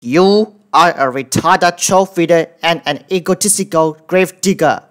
You are a retarded trollfeeder and an egotistical grave digger.